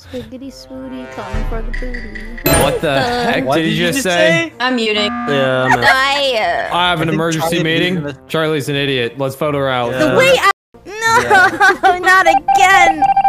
Swiggity swooty, coming for the booty. What the heck did you just say? I'm muting. Yeah, I'm out. I have an emergency meeting. Charlie's an idiot. Let's photo her out. Wait, no, not again.